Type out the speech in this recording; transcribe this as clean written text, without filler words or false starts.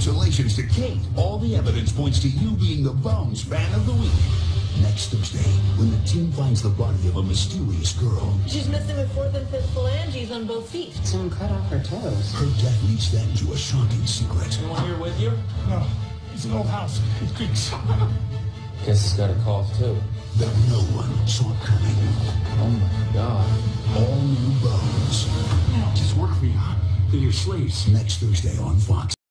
Congratulations to Kate. All the evidence points to you being the Bones Fan of the Week. Next Thursday, when the team finds the body of a mysterious girl. She's missing with fourth and fifth phalanges on both feet. Someone cut off her toes. Her death leads them to a shocking secret. Anyone here with you? No, it's an old house. It creaks. Guess it's got a cough, too. That no one saw coming. Oh, my God. All new Bones. Just work for you, huh? They're your slaves. Next Thursday on Fox.